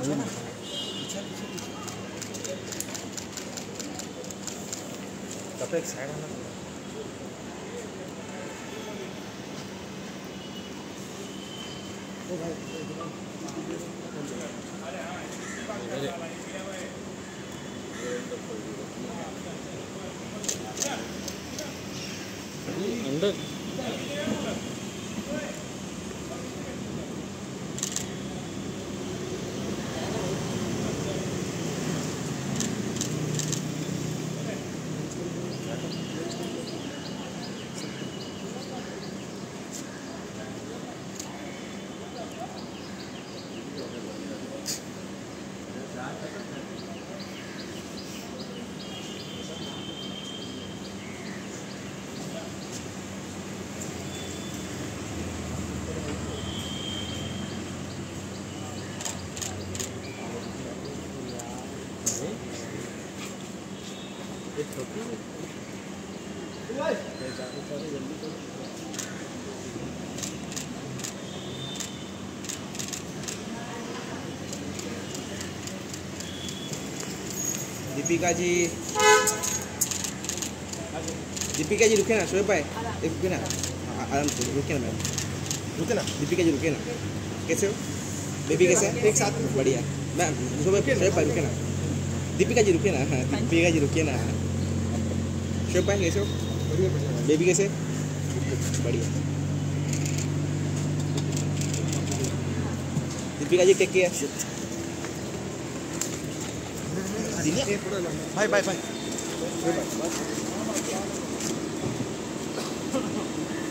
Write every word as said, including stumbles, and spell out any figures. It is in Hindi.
पीछे ना पीछे पीछे पीछे तब एक साइड आना ओ भाई अंदर दीपिका जी दीपिका जी रुके ना शोएब भाई एक रुके ना आराम से रुके ना मैम रुके ना दीपिका जी रुके ना कैसे हो बेबी कैसे है एक साथ बढ़िया मैम शोएब शोएब भाई रुके ना दीपिका जी रुके ना दीपिका जी रुके ना शोएब भाई कैसे हो बेबी कैसे बढ़िया Deepika ji take care bye bye bye